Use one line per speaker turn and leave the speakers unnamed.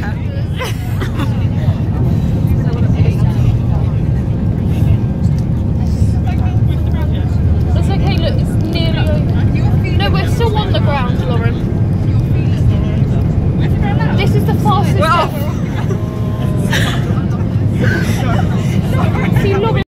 It's okay, look, it's nearly over. No, we're still on the ground, Lauren. This is the fastest ever.